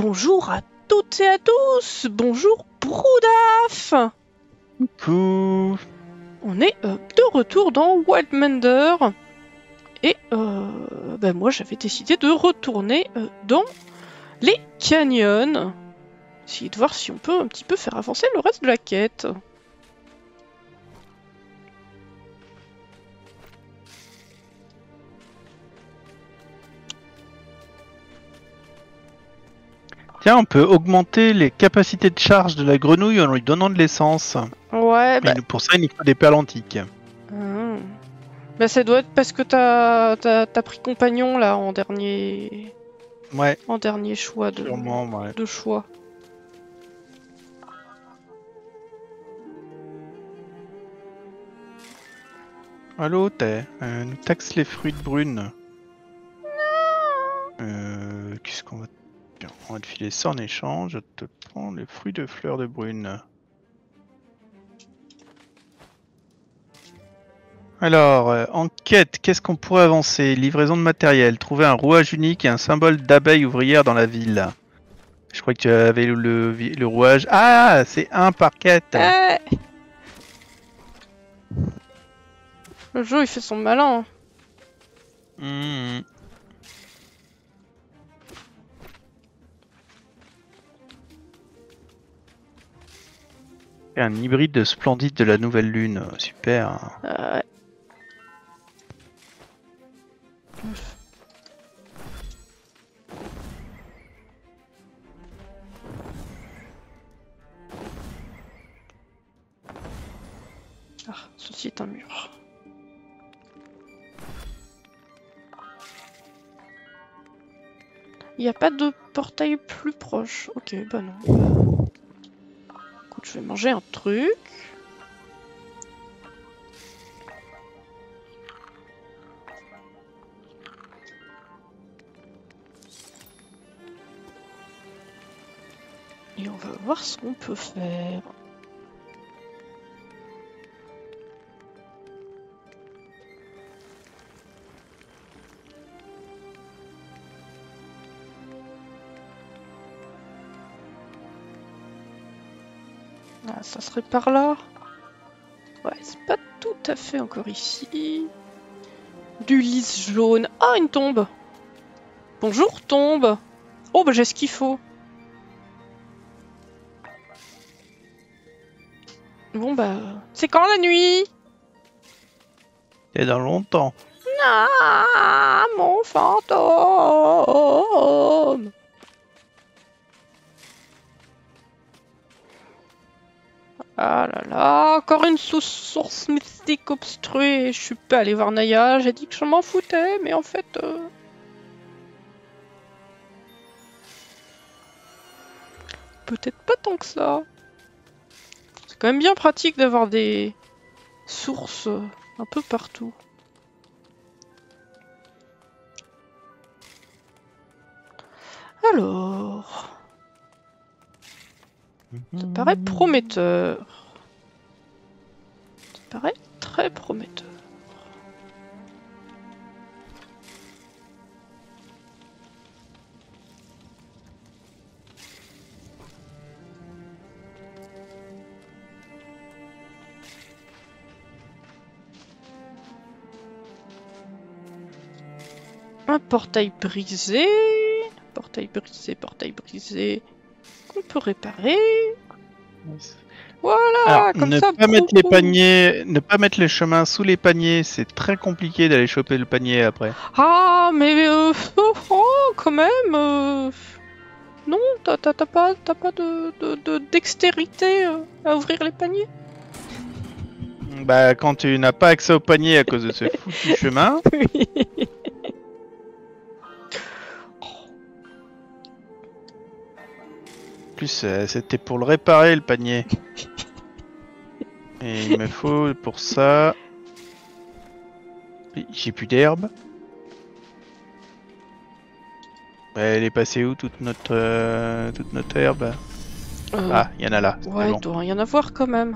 bonjour à toutes et à tous. Bonjour Broudaf. Coucou. On est de retour dans Wildmander. Et moi j'avais décidé de retourner dans les canyons. Essayer de voir si on peut un petit peu faire avancer le reste de la quête. Tiens, on peut augmenter les capacités de charge de la grenouille en lui donnant de l'essence. Ouais, Mais pour ça, il nous faut des perles antiques. Bah ça doit être parce que t'as pris compagnon là en dernier. Ouais. En dernier choix de. Sûrement, ouais. De choix. Allô, nous taxe les fruits de brune. Qu'est-ce qu'on va... On va te filer ça en échange. Je te prends les fruits de fleurs de brune. Alors, enquête, qu'est-ce qu'on pourrait avancer? Livraison de matériel, trouver un rouage unique et un symbole d'abeille ouvrière dans la ville. Je crois que tu avais le rouage. Ah, c'est 1 par quête. Le jeu il fait son malin. Un hybride de splendide de la nouvelle lune, super. Ah, ceci est un mur. Il n'y a pas de portail plus proche. Ok, bah non. Écoute, je vais manger un truc. Et on va voir ce qu'on peut faire. Ah, ça serait par là. Ouais, c'est pas tout à fait encore ici. Du lys jaune. Ah, une tombe. Bonjour, tombe. Oh, bah j'ai ce qu'il faut. Bon, bah... C'est quand la nuit? C'est dans longtemps. Ah, mon fantôme. Ah là là, encore une source mystique obstruée. Je suis pas allé voir Naya, j'ai dit que je m'en foutais, mais en fait... Peut-être pas tant que ça. C'est quand même bien pratique d'avoir des sources un peu partout. Alors... Ça paraît prometteur. Ça paraît très prometteur. Un portail brisé. Portail brisé, portail brisé. Qu'on peut réparer. Voilà, alors, comme ne ça. Pas mettre les paniers, ne pas mettre les chemins sous les paniers, c'est très compliqué d'aller choper le panier après. Ah, mais quand même. Non, t'as pas de dextérité à ouvrir les paniers. Bah, quand tu n'as pas accès au panier à cause de ce foutu chemin. En plus, c'était pour le réparer le panier. Et il me faut pour ça... J'ai plus d'herbe. Elle est passée où toute notre herbe? Ah, il y en a là. Ouais, bon. il doit rien avoir quand même.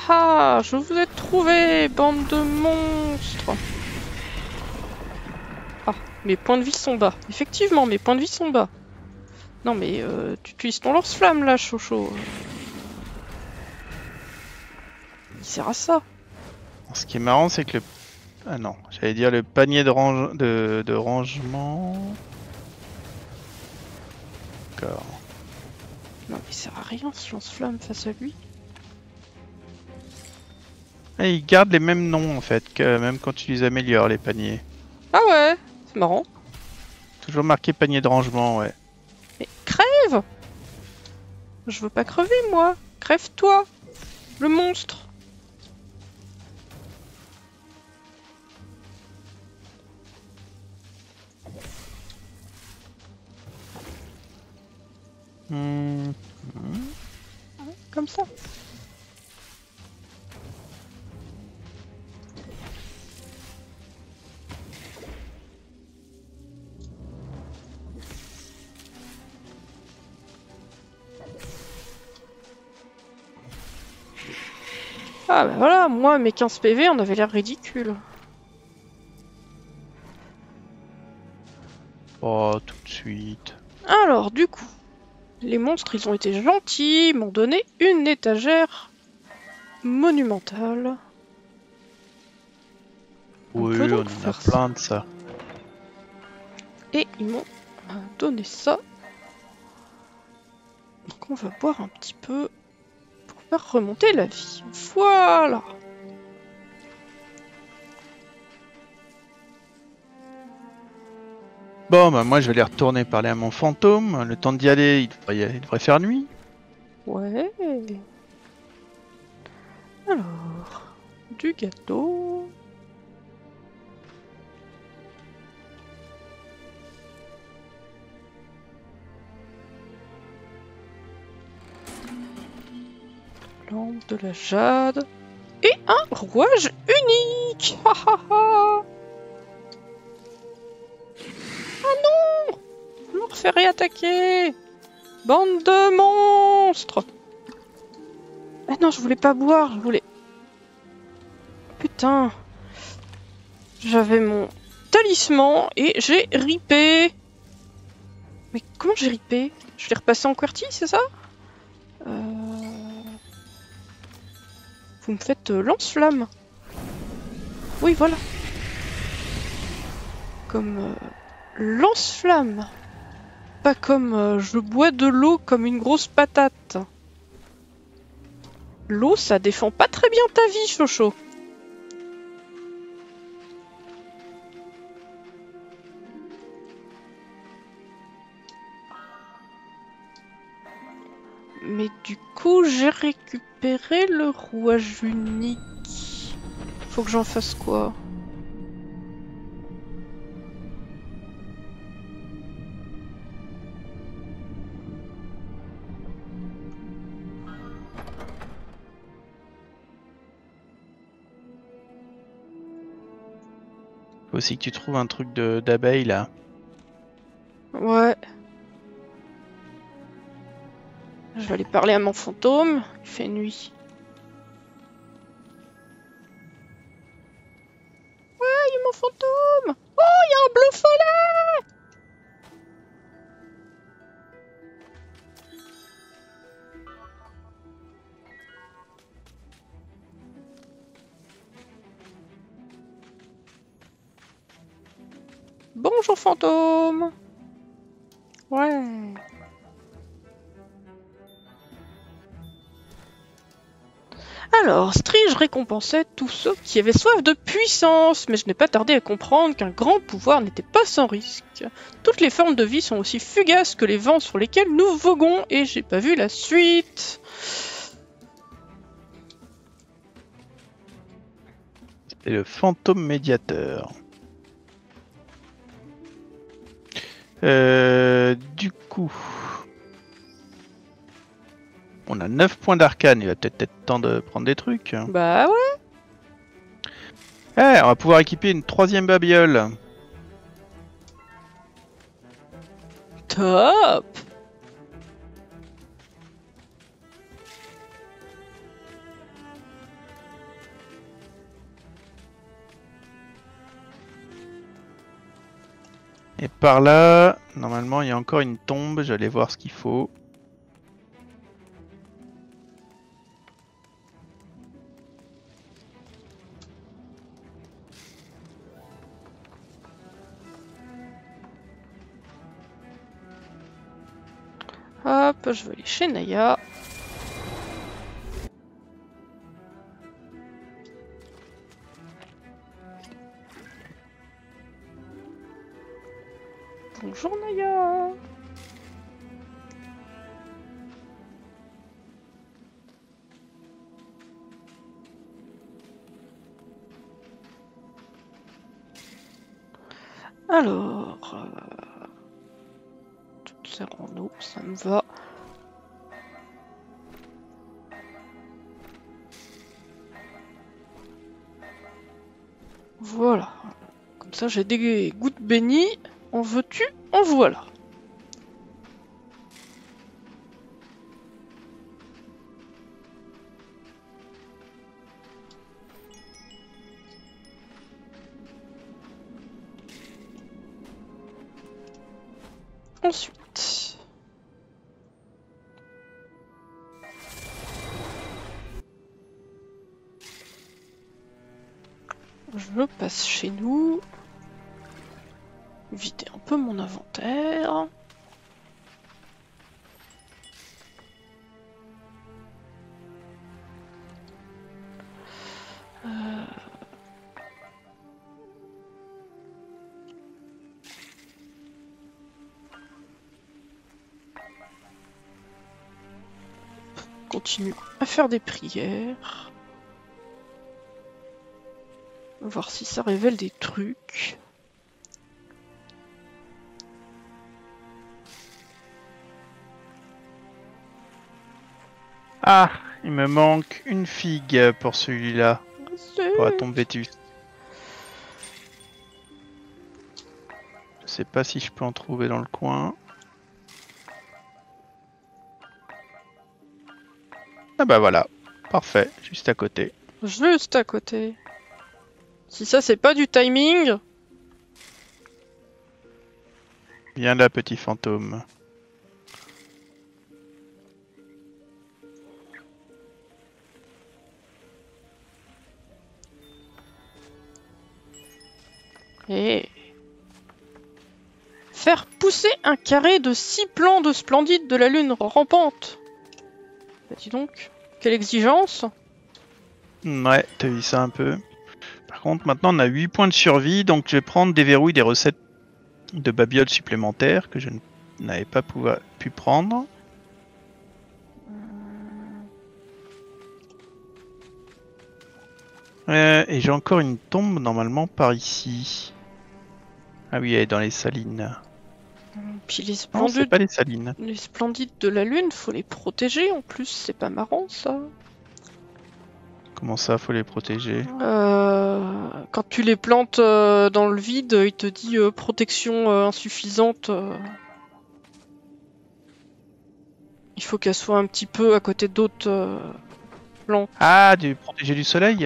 ah, je vous ai trouvé, bande de monstres. Ah, mes points de vie sont bas. Effectivement, mes points de vie sont bas. Non mais tu utilises ton lance-flamme là, Chocho. Il sert à ça. Ce qui est marrant, c'est que le... Ah non, j'allais dire le panier de rangement... D'accord. Non mais il sert à rien ce lance-flamme face à lui. Et ils gardent les mêmes noms en fait, que même quand tu les améliores, les paniers. Ah ouais, c'est marrant. Toujours marqué panier de rangement, ouais. Mais crève! Je veux pas crever moi. Crève-toi, le monstre. Comme ça. Ah bah voilà, moi mes 15 PV on avait l'air ridicule. Oh, tout de suite. Alors du coup, les monstres ils ont été gentils, ils m'ont donné une étagère monumentale. Oui, peut on donc en a faire ça. plein de ça. Et ils m'ont donné ça. Donc on va boire un petit peu pour faire remonter la vie. Voilà. Bon, bah moi je vais aller retourner parler à mon fantôme. Le temps d'y aller, il devrait faire nuit. Ouais. Alors, du gâteau. Lampe de la jade. Et un rouage unique. Ha ha ha. Ah non! Je me refais réattaquer. Bande de monstres. Ah non, je voulais pas boire, je voulais... Putain. J'avais mon talisman et j'ai ripé. Mais comment j'ai ripé? Je l'ai repassé en QWERTY, c'est ça? Vous me faites lance-flamme. Oui, voilà. Comme lance-flamme. Pas comme je bois de l'eau comme une grosse patate. L'eau, ça défend pas très bien ta vie, Chocho. Mais du coup, j'ai récupéré le rouage unique. Faut que j'en fasse quoi? Faut aussi que tu trouves un truc d'abeille là. Ouais. Je vais aller parler à mon fantôme. Il fait nuit. Ouais, il y a mon fantôme. Oh, il y a un bleu follet. Bonjour fantôme. Ouais. Alors, Strige récompensait tous ceux qui avaient soif de puissance, mais je n'ai pas tardé à comprendre qu'un grand pouvoir n'était pas sans risque. Toutes les formes de vie sont aussi fugaces que les vents sur lesquels nous voguons, et j'ai pas vu la suite. C'est le fantôme médiateur. Du coup... On a 9 points d'arcane, il va peut-être être temps de prendre des trucs. Bah ouais. Eh, on va pouvoir équiper une 3ème babiole. Top. Et par là, normalement, il y a encore une tombe. J'allais voir ce qu'il faut. Hop, je vais aller chez Naya. Bonjour Naya. Alors, toute sert en eau, ça me va. Voilà. Comme ça, j'ai des gouttes bénies. En veux-tu? En voilà. Ensuite, je passe chez nous. Vider un peu mon inventaire. Continue à faire des prières. Voir si ça révèle des trucs. Ah, il me manque une figue pour celui-là. Pour la tombe vétuste. Je sais pas si je peux en trouver dans le coin. Ah bah voilà, parfait, juste à côté. Juste à côté. Si ça c'est pas du timing. Viens là, petit fantôme. Et faire pousser un carré de 6 plants de splendide de la lune rampante. Bah dis donc, quelle exigence. Ouais, t'as vu ça un peu. Par contre, maintenant on a 8 points de survie, donc je vais prendre des verrouilles, des recettes de babioles supplémentaires que je n'avais pas pu prendre. Et j'ai encore une tombe normalement par ici. Ah oui, elle est dans les salines. Puis les Non, c'est splendides, pas les salines. les splendides de la lune, faut les protéger en plus, c'est pas marrant ça. Comment ça, faut les protéger? Quand tu les plantes dans le vide, il te dit protection insuffisante. Il faut qu'elle soit un petit peu à côté d'autres plantes. Ah, protéger du soleil?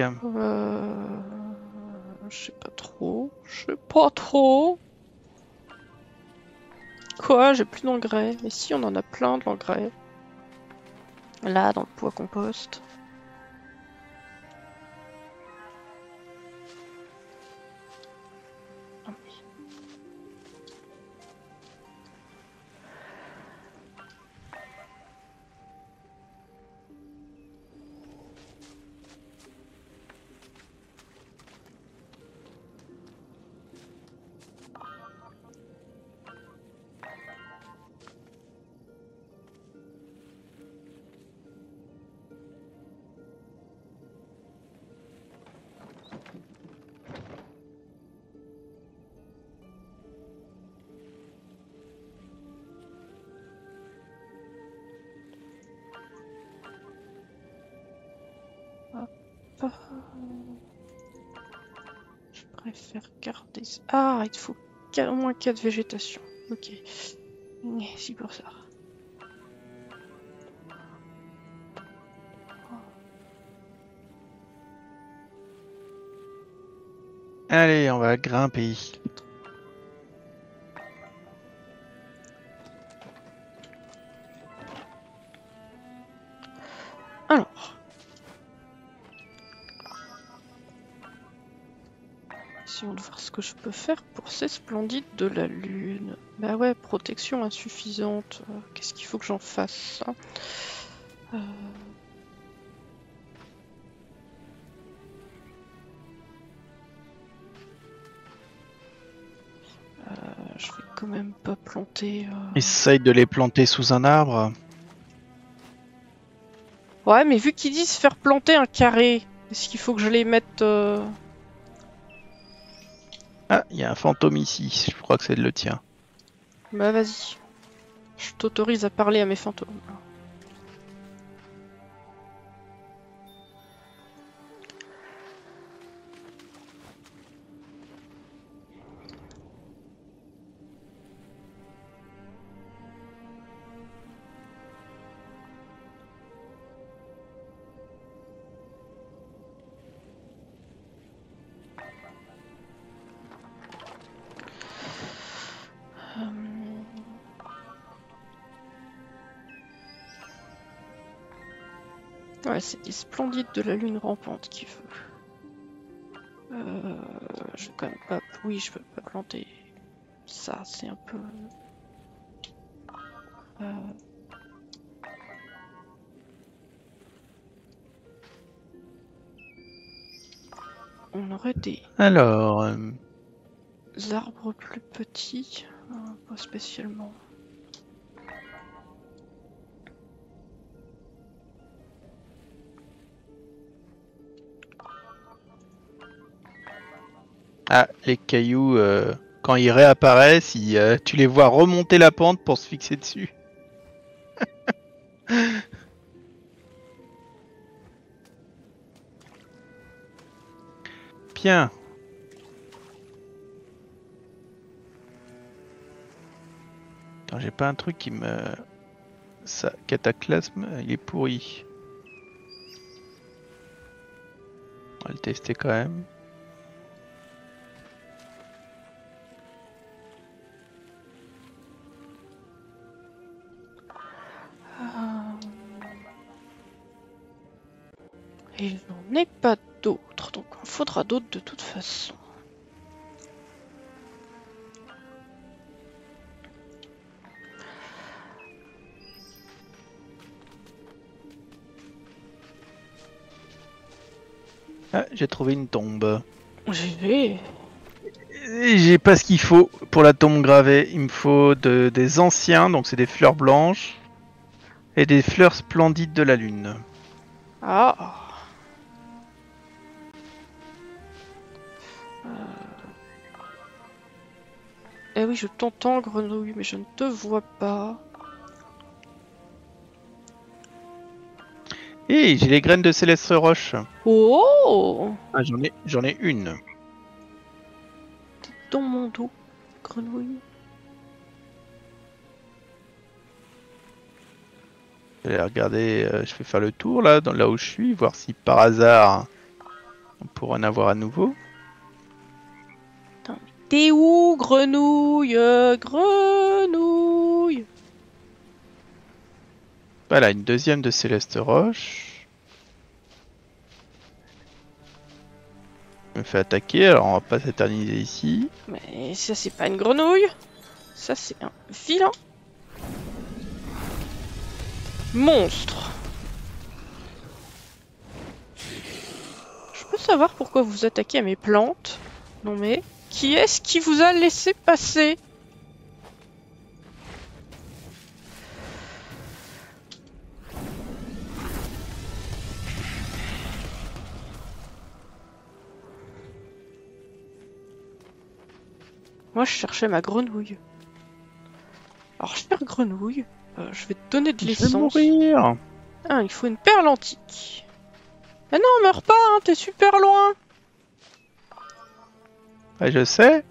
Je sais pas trop. Je sais pas trop. Quoi? J'ai plus d'engrais. Mais si, on en a plein de l'engrais. Là, dans le pot à compost. Je préfère garder ça. Ah, il faut au moins 4 végétations. Ok. C'est pour ça. Allez, on va grimper. Essayons de voir ce que je peux faire pour ces splendides de la lune. Bah ouais, protection insuffisante. Qu'est-ce qu'il faut que j'en fasse hein Je vais quand même pas planter... Essaye de les planter sous un arbre. Ouais, mais vu qu'ils disent faire planter un carré, est-ce qu'il faut que je les mette... Ah, il y a un fantôme ici. Je crois que c'est le tien. Bah vas-y. Je t'autorise à parler à mes fantômes. Ouais, c'est des splendides de la lune rampante qu'il veut. Je vais quand même pas... Oui, je veux pas planter. Ça, c'est un peu... On aurait des Alors... arbres plus petits. Pas spécialement. Ah, les cailloux, quand ils réapparaissent, tu les vois remonter la pente pour se fixer dessus. Bien. Attends, j'ai pas un truc qui me... Ça, cataclysme, il est pourri. On va le tester quand même. Et il n'en est pas d'autres, donc il en faudra d'autres de toute façon. Ah, j'ai trouvé une tombe. J'ai... J'ai pas ce qu'il faut pour la tombe gravée. Il me faut des anciens, donc c'est des fleurs blanches. Et des fleurs splendides de la lune. Ah. Eh oui, je t'entends, grenouille, mais je ne te vois pas. Et j'ai les graines de Céleste Roche. Oh! Ah, j'en ai une. T'es dans mon dos, grenouille. Je vais regarder, je vais faire le tour là où je suis, voir si par hasard on pourrait en avoir à nouveau. T'es où, grenouille? Grenouille! Voilà, une deuxième de Céleste Roche. Je me fais attaquer, alors on va pas s'éterniser ici. Mais ça, c'est pas une grenouille. Ça, c'est un vilain monstre. Je peux savoir pourquoi vous attaquez à mes plantes? Non mais, qui est-ce qui vous a laissé passer? Moi, je cherchais ma grenouille. Alors, chère grenouille, je vais te donner de Je vais l'essence. mourir. Ah, il faut une perle antique. Mais non, meurs pas, hein, t'es super loin. Ouais, je sais.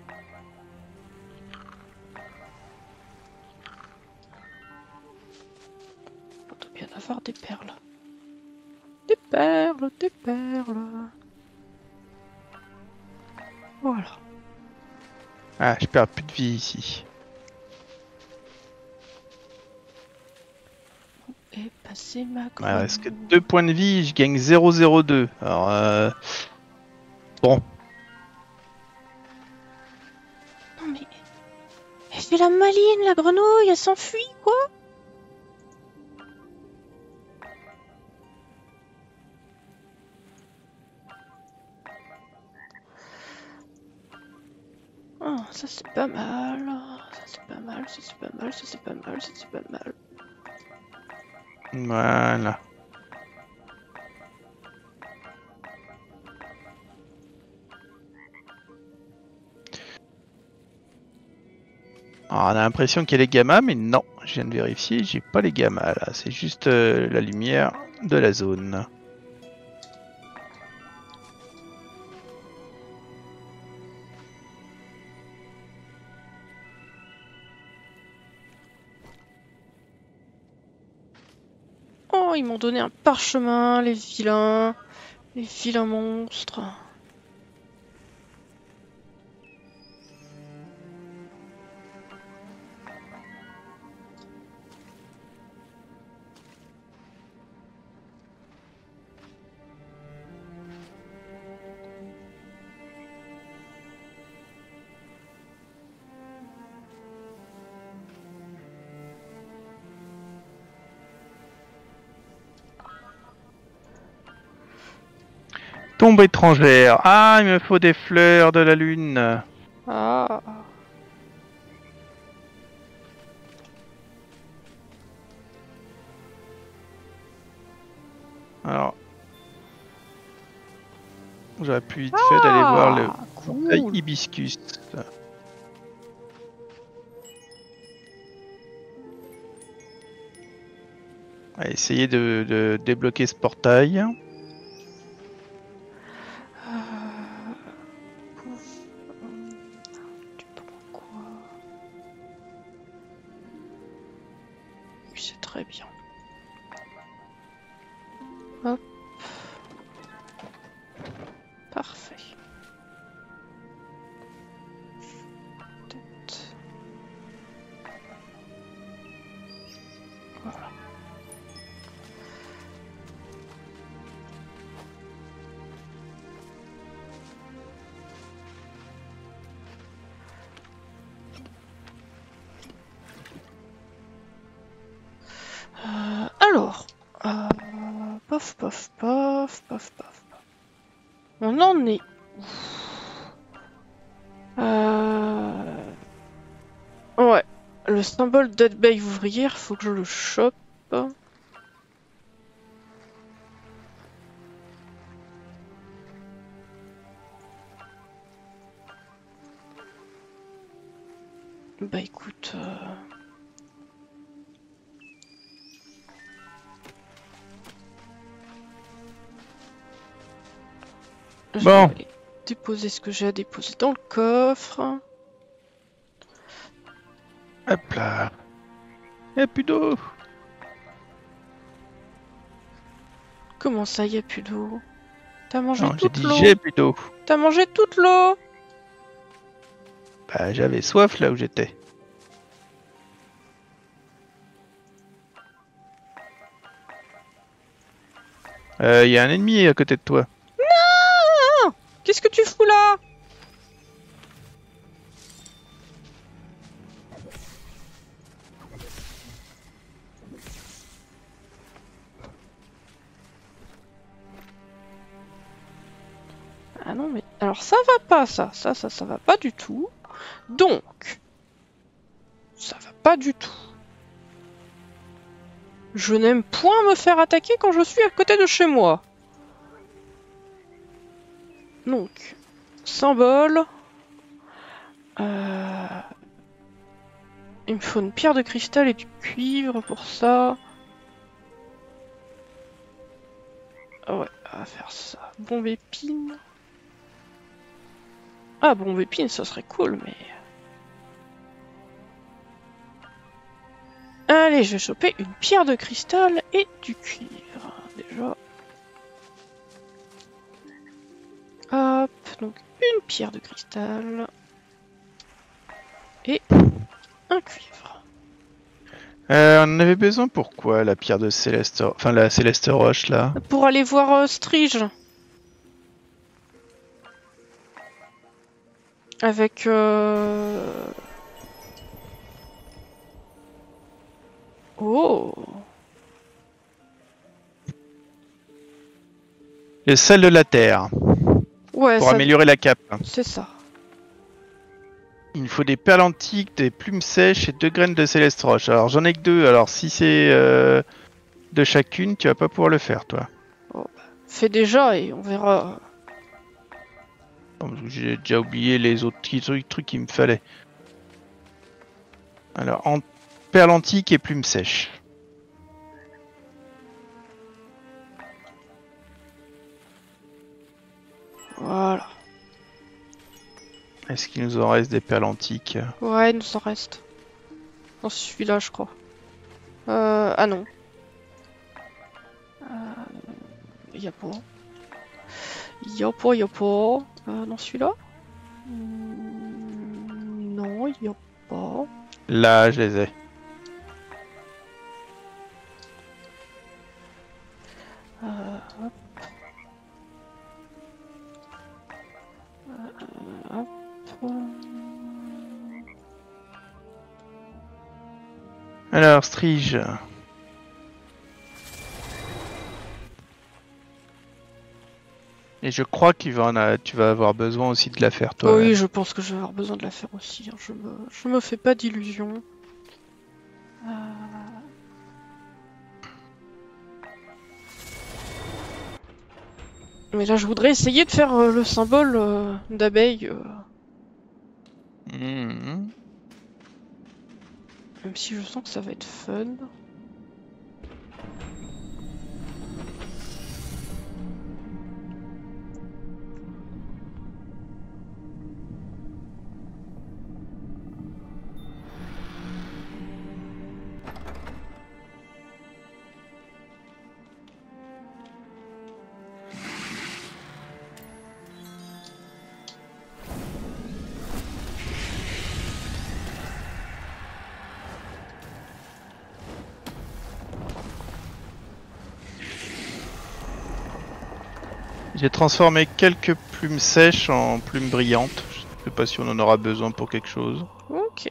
On doit bien avoir des perles. Des perles, des perles. Voilà. Ah, je perds plus de vie ici. Et passer ma Il grenouille. reste que 2 points de vie, je gagne 0,02. Alors, bon. fait la maline, la grenouille, elle s'enfuit, quoi. Oh, ça c'est pas mal. Ça c'est pas mal, ça c'est pas mal, ça c'est pas mal, ça c'est pas mal. Voilà. Alors, on a l'impression qu'il y a les gammas, mais non, je viens de vérifier, j'ai pas les gammas là, c'est juste la lumière de la zone. Oh, ils m'ont donné un parchemin, les vilains monstres. Tombe étrangère. Ah, il me faut des fleurs de la lune. Ah. Alors, j'aurais pu vite fait d'aller voir le portail cool. hibiscus. On va essayer de débloquer ce portail. Tu prends quoi? Oui, c'est très bien. Hop. Parfait. Tête. Voilà. Alors, pof, pof, pof, pof, pof. On en est où? Ouais, le symbole d'abeille ouvrière, faut que je le chope. Bah écoute... Je vais Bon, aller déposer ce que j'ai à déposer dans le coffre. hop là. Il n'y a plus d'eau. Comment ça, y a plus d'eau? T'as mangé Non, j'ai toute dit l'eau? j'ai plus d'eau. T'as mangé toute l'eau? Bah, j'avais soif là où j'étais. Il y a un ennemi à côté de toi. Non! Qu'est-ce que tu fous là? Ah non mais... Alors ça va pas ça va pas du tout. Donc... Ça va pas du tout. Je n'aime point me faire attaquer quand je suis à côté de chez moi. Donc... Symbole... Il me faut une pierre de cristal et du cuivre pour ça. Ouais, on va faire ça. Bombe épine. Ah, bombe épine, ça serait cool, mais... Allez, je vais choper une pierre de cristal et du cuivre, déjà. Hop, donc une pierre de cristal. Et un cuivre. On en avait besoin pourquoi la pierre de Céleste... Enfin, la Céleste Roche là. Pour aller voir Strige. Avec... Oh. Le sel de la terre, Ouais, pour ça, améliorer la cape. c'est ça. Il me faut des perles antiques, des plumes sèches et 2 graines de céleste roche. Alors j'en ai que 2, alors si c'est de chacune, tu vas pas pouvoir le faire, toi. Oh, bah, fais déjà et on verra. Bon, j'ai déjà oublié les autres petits trucs qu'il me fallait. Alors, perles antiques et plumes sèches. Voilà. Est-ce qu'il nous en reste des perles antiques? Ouais, il nous en reste. Dans celui-là, je crois. Ah non. Y'a pas. Y'a pas. Dans celui-là non, y'a pas. Là, je les ai. Hop. Hop. Alors, Strige. Et je crois tu vas avoir besoin aussi de la faire, toi. Oui, je pense que je vais avoir besoin de la faire aussi. Hein. Je me fais pas d'illusions. Mais là, je voudrais essayer de faire le symbole d'abeille. Mhm. Même si je sens que ça va être fun. J'ai transformé quelques plumes sèches en plumes brillantes. Je sais pas si on en aura besoin pour quelque chose. Ok.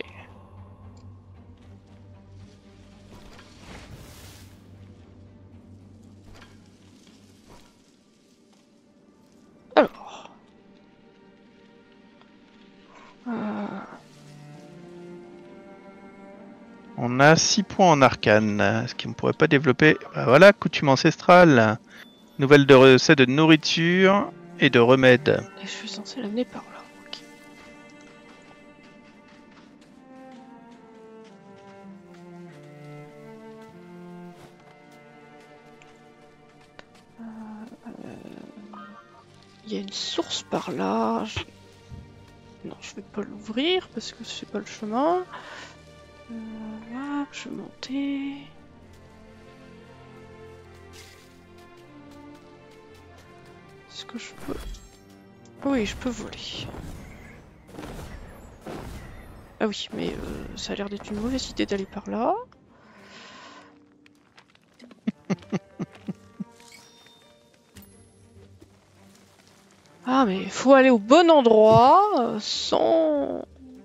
Alors. On a 6 points en arcane. Est-ce qu'on ne pourrait pas développer... Bah voilà, coutume ancestrale. Nouvelle de recette de nourriture et de remèdes. Et je suis censé l'amener par là. Ok. Il y a une source par là. Non, je vais pas l'ouvrir parce que c'est pas le chemin. Là, je vais monter. Est-ce que je peux... Oui, je peux voler. Ah oui, mais ça a l'air d'être une mauvaise idée d'aller par là. Ah, mais il faut aller au bon endroit sans...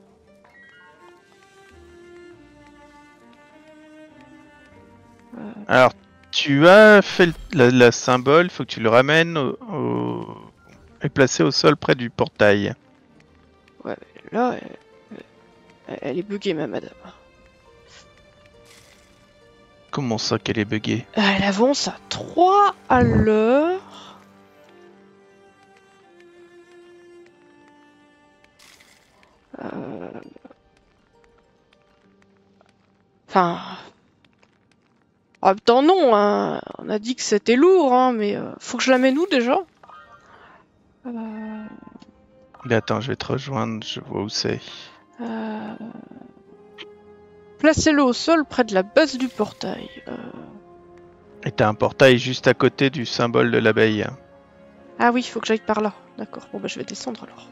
Alors, tu as fait la symbole, il faut que tu le ramènes et placé au sol près du portail. Ouais, mais là, elle est buggée, ma madame. Comment ça qu'elle est buggée? Elle avance à 3 à l'heure. Enfin... En même temps, non, hein. On a dit que c'était lourd, hein, mais faut que je la mène où déjà? Mais attends, je vais te rejoindre, je vois où c'est. Placez-le au sol près de la base du portail. Et t'as un portail juste à côté du symbole de l'abeille. Ah oui, il faut que j'aille par là. D'accord, bon bah je vais descendre alors.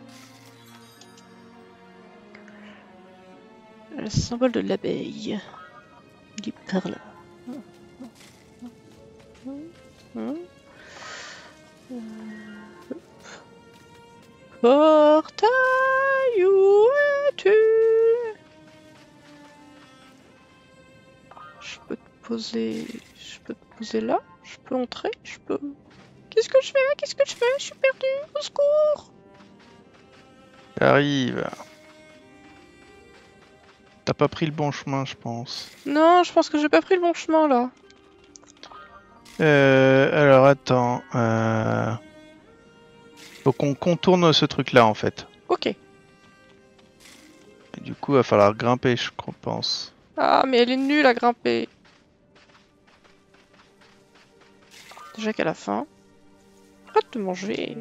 Le symbole de l'abeille. Il est par là. Portail, où es-tu? Je peux te poser... Je peux te poser là. Je peux entrer. Je peux... Qu'est-ce que je fais? Qu'est-ce que je fais? Je suis perdu. Au secours! J'arrive. T'as pas pris le bon chemin, je pense. Non, je pense que j'ai pas pris le bon chemin là. Alors attends. Faut qu'on contourne ce truc-là en fait. Ok. Et du coup, il va falloir grimper, je pense. Ah, mais elle est nulle à grimper. Déjà qu'elle a faim. Arrête de manger.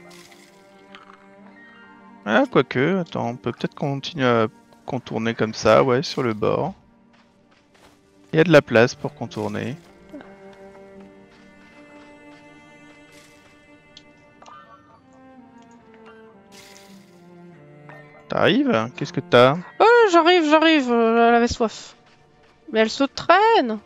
Ah, quoique, attends, on peut peut-être continuer à contourner comme ça, ouais, sur le bord. Il y a de la place pour contourner. T'arrives? Qu'est-ce que t'as? Oh, j'arrive. Elle avait soif. Mais elle se traîne.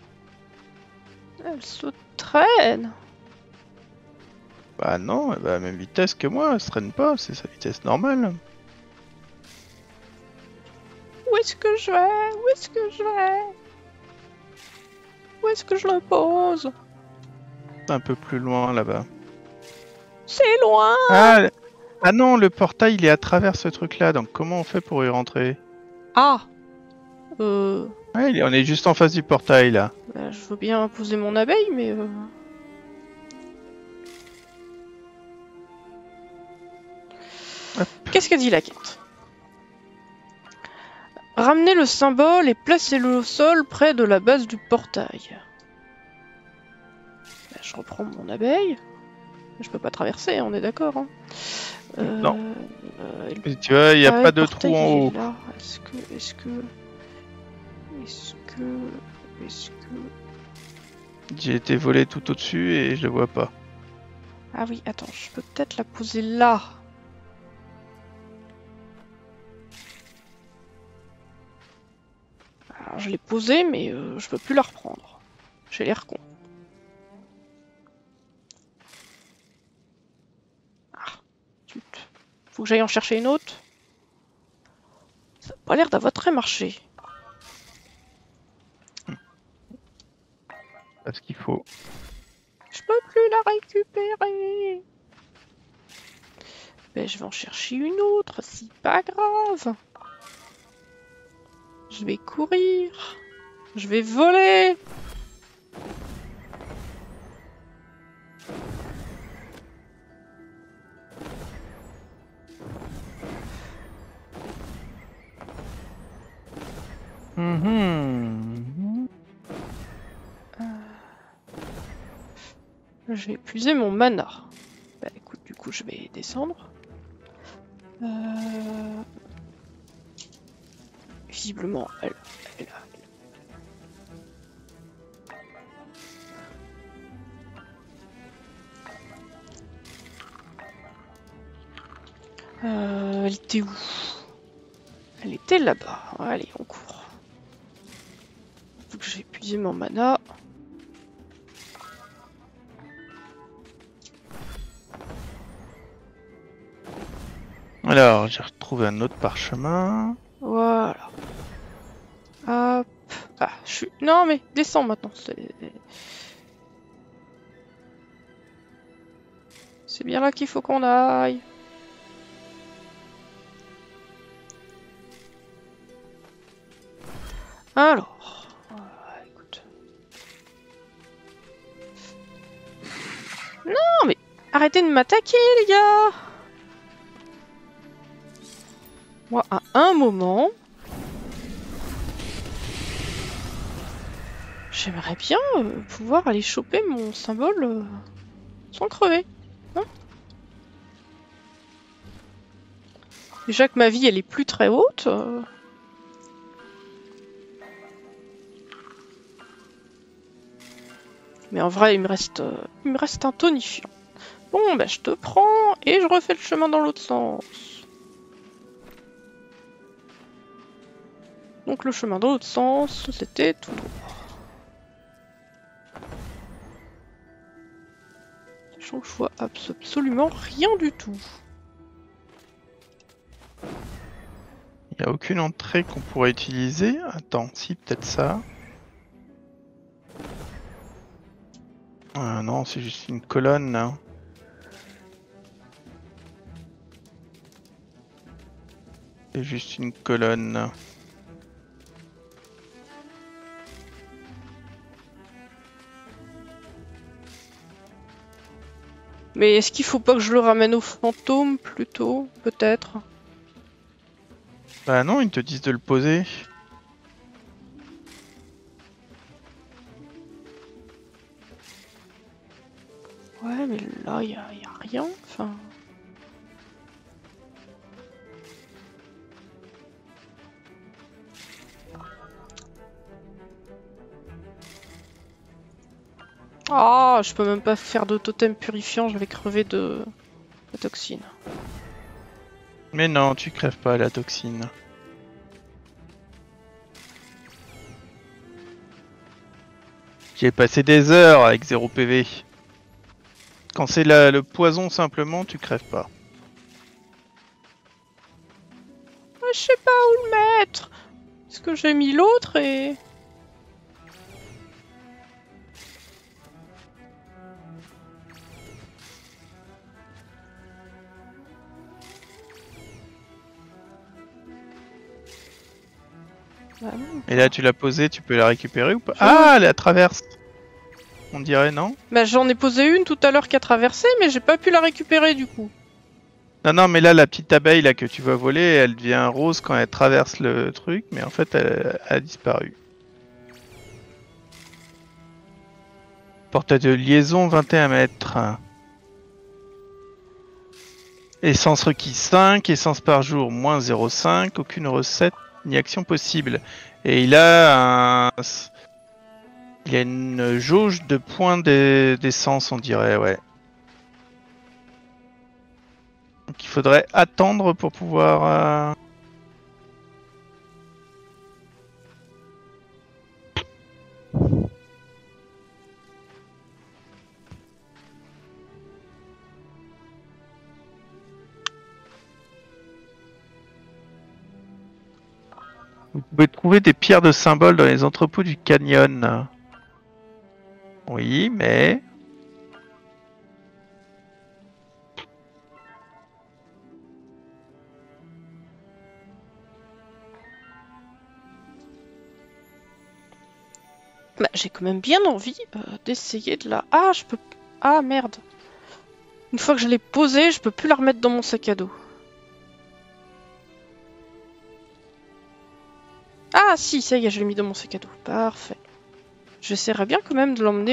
Elle se traîne. Bah non, elle va à la même vitesse que moi, elle se traîne pas, c'est sa vitesse normale. Où est-ce que je vais? Où est-ce que je vais? Où est-ce que je le pose? Un peu plus loin là-bas. C'est loin! Ah, ah non, le portail il est à travers ce truc-là, donc comment on fait pour y rentrer? Ah! Ouais, on est juste en face du portail là. Bah, je veux bien poser mon abeille, mais... Qu'est-ce qu'a dit la quête? Ramenez le symbole et placez-le au sol près de la base du portail. Bah, je reprends mon abeille. Je peux pas traverser, on est d'accord. Hein. Non. Et tu vois, il n'y a pas de trou en haut. Est-ce que... J'ai été volé tout au-dessus et je le vois pas. Ah oui, attends, je peux peut-être la poser là. Alors, je l'ai posée, mais je peux plus la reprendre. J'ai l'air con. Ah, zut. Faut que j'aille en chercher une autre. Ça n'a pas l'air d'avoir très marché. Parce qu'il faut. Je peux plus la récupérer. Ben, je vais en chercher une autre, c'est pas grave. Je vais courir. Je vais voler. J'ai épuisé mon mana. Bah écoute, du coup je vais descendre. Visiblement, elle elle était où? Elle était là-bas. Allez, on court. Faut que j'ai épuisé mon mana. Alors, j'ai retrouvé un autre parchemin. Voilà. Hop. Ah, je suis... Non mais descends maintenant. C'est bien là qu'il faut qu'on aille. Alors, écoute. Non mais arrêtez de m'attaquer les gars. Moi à un moment, j'aimerais bien pouvoir aller choper mon symbole sans crever. Hein, déjà que ma vie elle est plus très haute. Mais en vrai, il me reste un tonifiant. Bon, bah je te prends et je refais le chemin dans l'autre sens. Donc le chemin dans l'autre sens, c'était tout droit. Sachant que je vois absolument rien du tout. Il n'y a aucune entrée qu'on pourrait utiliser. Attends, si, peut-être ça. Ah non, c'est juste une colonne là. C'est juste une colonne. Mais est-ce qu'il faut pas que je le ramène au fantôme plutôt, peut-être? Bah non, ils te disent de le poser. Ouais, mais là, y a rien, enfin... Ah, je peux même pas faire de totem purifiant, je vais crever de toxine. Mais non, tu crèves pas la toxine. J'ai passé des heures avec 0 PV. Quand c'est le poison simplement, tu crèves pas. Je sais pas où le mettre. Est-ce que j'ai mis l'autre et... Bah non. Et là, tu l'as posée, tu peux la récupérer ou pas? Ah, elle traverse. On dirait, non? Bah j'en ai posé une tout à l'heure qui a traversé, mais j'ai pas pu la récupérer du coup. Non, non, mais là, la petite abeille là que tu vas voler, elle devient rose quand elle traverse le truc, mais en fait, elle a disparu. Portail de liaison 21 mètres. Essence requise 5, essence par jour moins 0,5, aucune recette ni action possible. Et il a une jauge de points d'essence, on dirait, ouais. Donc il faudrait attendre pour pouvoir... Vous pouvez trouver des pierres de symbole dans les entrepôts du canyon. Oui, mais... Bah j'ai quand même bien envie d'essayer de la... Ah, je peux... Ah, merde. Une fois que je l'ai posée, je peux plus la remettre dans mon sac à dos. Ah si, ça y est, je l'ai mis dans mon sac à dos. Parfait. J'essaierai bien quand même de l'emmener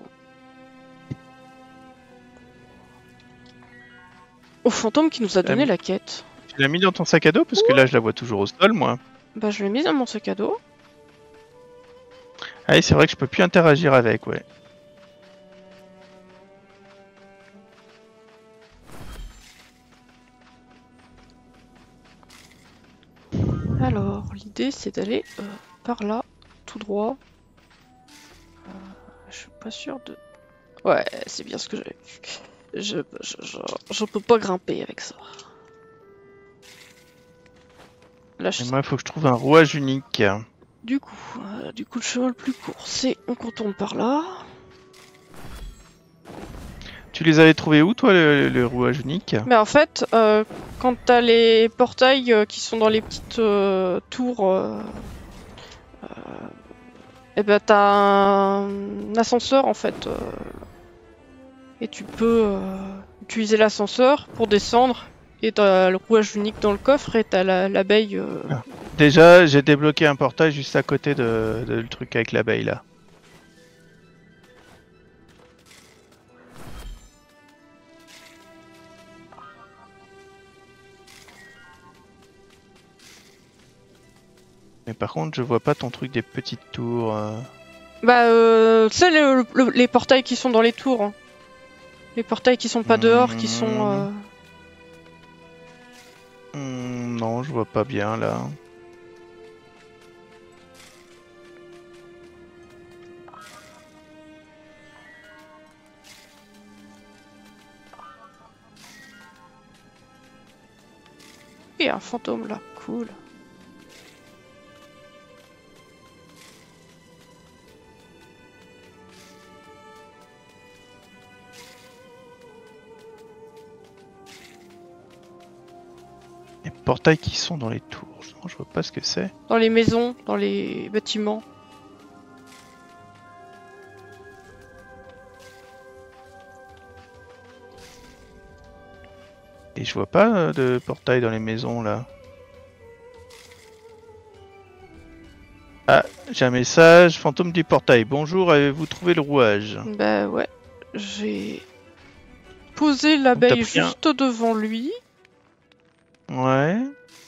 au fantôme qui nous a donné la quête. Tu l'as mis dans ton sac à dos? Parce que là, je la vois toujours au sol, moi. Bah je l'ai mis dans mon sac à dos. Ah oui, c'est vrai que je peux plus interagir avec, ouais. Alors, l'idée c'est d'aller par là, tout droit. Je suis pas sûr de... Ouais, c'est bien ce que j'avais vu. Je peux pas grimper avec ça. Là, Et moi, il faut que je trouve un rouage unique. Du coup, le chemin le plus court, c'est on contourne par là. Tu les avais trouvés où, toi, le rouage unique? Mais en fait, quand t'as les portails qui sont dans les petites tours, et ben t'as un ascenseur en fait. Et tu peux utiliser l'ascenseur pour descendre. Et t'as le rouage unique dans le coffre et t'as l'abeille. Déjà, j'ai débloqué un portail juste à côté de le truc avec l'abeille, là. Mais par contre, je vois pas ton truc des petites tours. Bah, c'est les portails qui sont dans les tours. Hein. Les portails qui sont pas dehors, qui sont. Non, je vois pas bien là. Et un fantôme là, cool. Les portails qui sont dans les tours. Non, je vois pas ce que c'est. Dans les maisons, dans les bâtiments. Et je vois pas de portail dans les maisons là. Ah, j'ai un message. Fantôme du portail. Bonjour, avez-vous trouvé le rouage? Bah ouais, j'ai posé l'abeille juste devant lui. Ouais.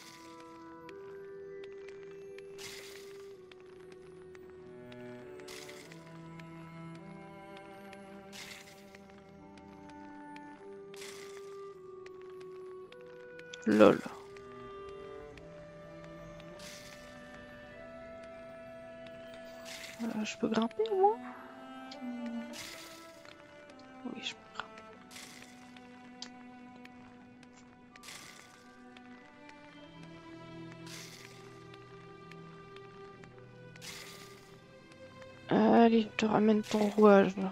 Lol. Je peux grimper au moins? Oui, je peux grimper. Allez, je te ramène ton rouage là.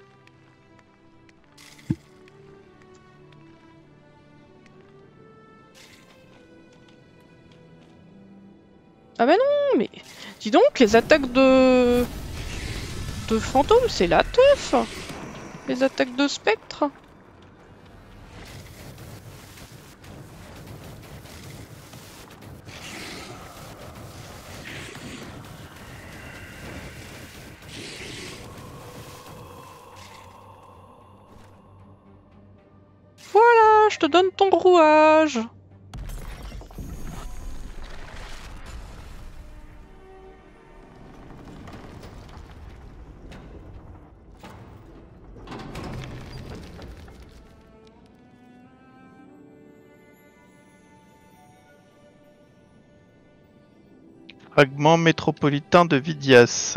Ah bah non, mais dis donc, les attaques de fantômes, c'est la teuf. Les attaques de spectres. Voilà, je te donne ton rouage. Fragment métropolitain de Vidias.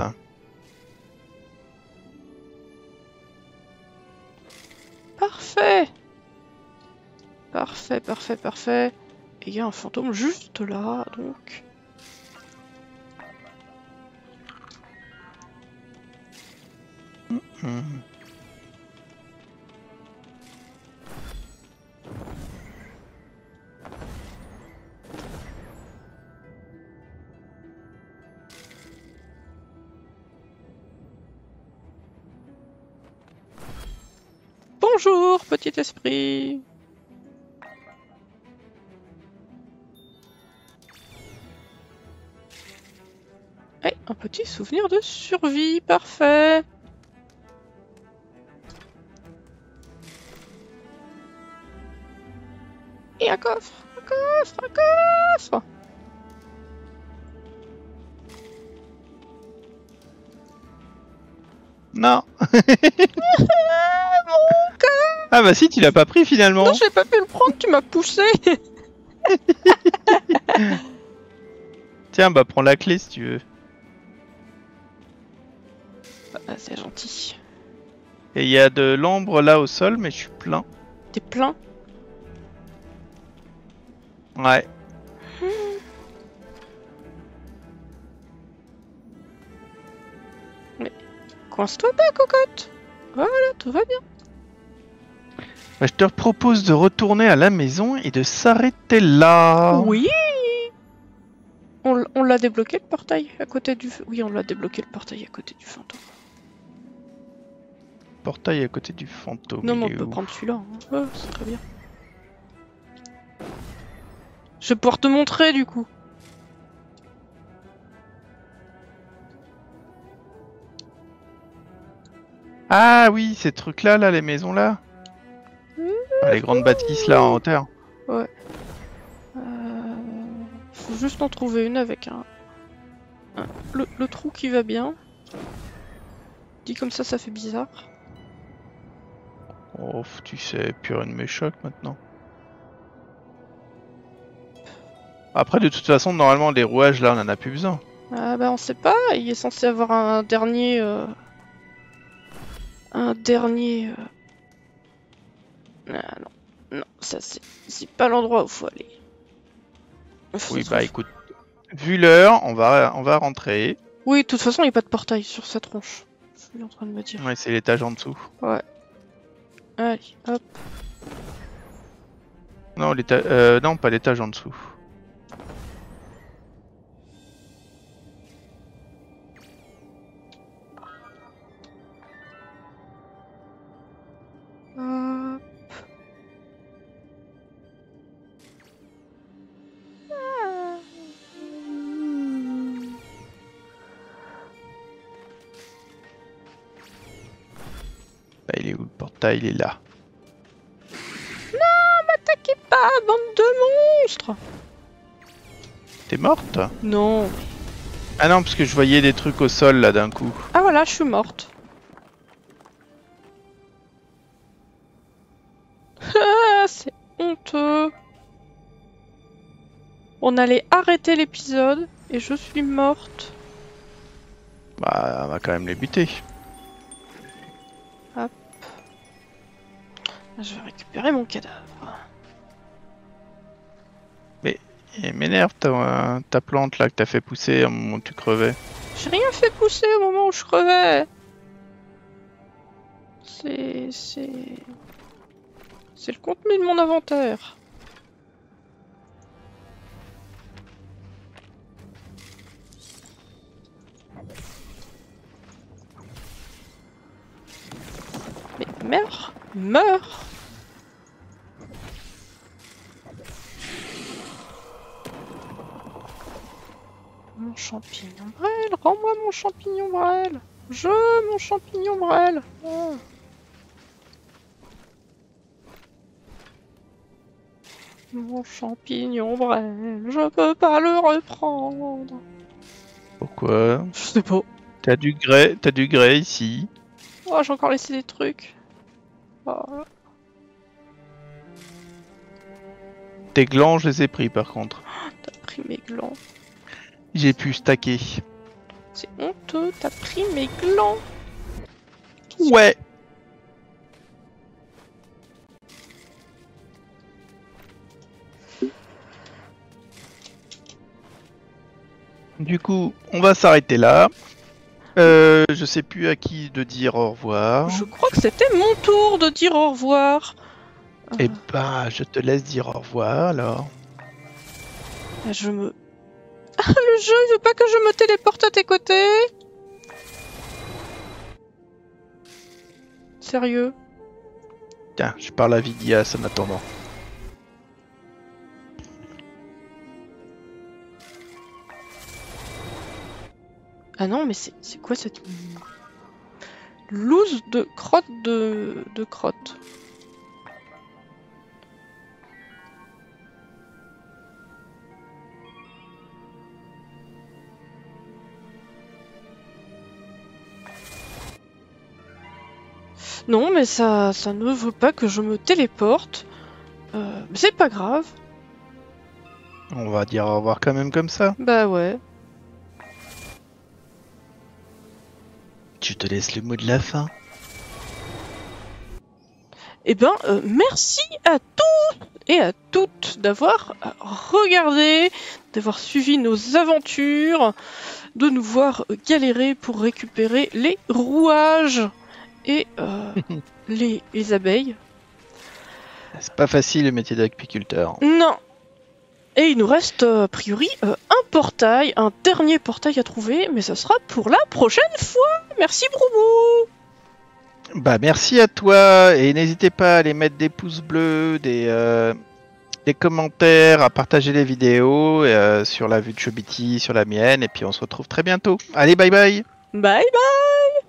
Parfait. Parfait, parfait, parfait. Et il y a un fantôme juste là, donc... Bonjour, petit esprit. Eh, un petit souvenir de survie, parfait. Et un coffre, un coffre, un coffre. Non. Mon coffre. Ah bah si, tu l'as pas pris finalement. Non, j'ai pas pu le prendre, tu m'as poussé. Tiens, bah prends la clé si tu veux. Ah, c'est gentil. Et il y a de l'ombre là au sol, mais je suis plein. T'es plein? Ouais. Mais coince-toi pas, cocotte. Voilà, tout va bien. Bah, je te propose de retourner à la maison et de s'arrêter là. Oui. On l'a débloqué le portail à côté du... Oui, on l'a débloqué le portail à côté du fantôme. Portail à côté du fantôme. Non, mais il on est peut où? prendre celui-là. Hein. Ouais, c'est très bien. Je vais pouvoir te montrer du coup. Ah oui, ces trucs-là, là, les maisons là. Ah, les grandes bâtisses là en hauteur. Ouais. Faut juste en trouver une avec le trou qui va bien. Dit comme ça fait bizarre. Oh, tu sais, pure une méchoc maintenant. Après, de toute façon, normalement, les rouages là, on en a plus besoin. Ah bah on sait pas, il est censé avoir un dernier... Ah non, ça c'est pas l'endroit où faut aller. Oui, bah écoute, vu l'heure, on va rentrer. Oui, de toute façon, il n'y a pas de portail sur sa tronche. Je suis en train de me dire. Ouais, c'est l'étage en dessous. Ouais. Allez, hop. Non, non, pas l'étage en dessous. Hop. Ah. Bah, il est où le portail? Il est là. M'attaquez pas, bande de monstres! T'es morte? Non. Ah non, parce que je voyais des trucs au sol là d'un coup. Ah voilà, je suis morte. Ah, c'est honteux. On allait arrêter l'épisode et je suis morte. Bah, on va quand même les buter. Je vais récupérer mon cadavre. Il m'énerve ta plante là que t'as fait pousser au moment où tu crevais. J'ai rien fait pousser au moment où je crevais. C'est le contenu de mon inventaire. Mais meurs! Meurs! Mon champignon brêle! Rends-moi mon champignon brêle! Mon champignon brêle! Oh. Mon champignon brêle, je peux pas le reprendre. Pourquoi? Je sais pas. T'as du grès ici. Oh, j'ai encore laissé des trucs. Oh. Tes glands, je les ai pris par contre. T'as pris mes glands. J'ai pu stacker. C'est honteux, t'as pris mes glands. Ouais. Du coup, on va s'arrêter là. Je sais plus à qui de dire au revoir. Je crois que c'était mon tour de dire au revoir. Eh ben, je te laisse dire au revoir alors. Je me... Ah, le jeu, il veut pas que je me téléporte à tes côtés. Sérieux? Tiens, je parle à Vidias en attendant. Ah non, mais c'est quoi cette... loose de crotte de crotte? Non, mais ça ne veut pas que je me téléporte. Mais c'est pas grave. On va dire au revoir quand même comme ça. Bah ouais. Je te laisse le mot de la fin. Eh ben, merci à tous et à toutes d'avoir regardé, d'avoir suivi nos aventures, de nous voir galérer pour récupérer les rouages et les abeilles. C'est pas facile le métier d'agriculteur. Non. Et il nous reste a priori un portail, un dernier portail à trouver, mais ça sera pour la prochaine fois. Merci Broubou. Bah merci à toi et n'hésitez pas à aller mettre des pouces bleus, des commentaires, à partager les vidéos sur la vue de Chobiti, sur la mienne et puis on se retrouve très bientôt. Allez bye bye. Bye bye.